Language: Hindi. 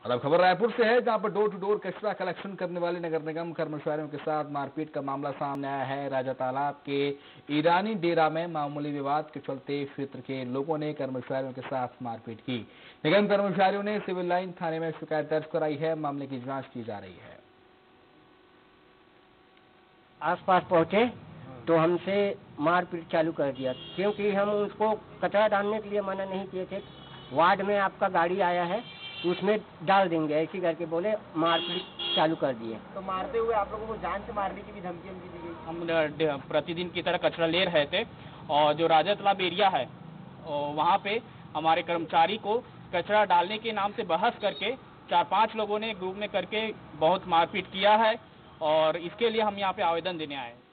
और अब खबर रायपुर से है, जहां पर डोर टू डोर कचरा कलेक्शन करने वाले नगर निगम कर्मचारियों के साथ मारपीट का मामला सामने आया है। राजा तालाब के ईरानी डेरा में मामूली विवाद के चलते क्षेत्र के लोगों ने कर्मचारियों के साथ मारपीट की। निगम कर्मचारियों ने सिविल लाइन थाने में शिकायत दर्ज कराई है। मामले की जांच की जा रही है। आसपास पहुंचे तो हमसे मारपीट चालू कर दिया, क्योंकि हम उसको कचरा डालने के लिए मना नहीं किए थे। वार्ड में आपका गाड़ी आया है तो उसमें डाल देंगे ऐसी करके बोले, मारपीट चालू कर दिए। तो मारते हुए आप लोगों को जान से मारने की भी धमकी दी गई? हम प्रतिदिन की तरह कचरा ले रहे थे और जो राजा तालाब एरिया है वहाँ पे हमारे कर्मचारी को कचरा डालने के नाम से बहस करके 4-5 लोगों ने ग्रुप में करके बहुत मारपीट किया है और इसके लिए हम यहाँ पे आवेदन देने आए हैं।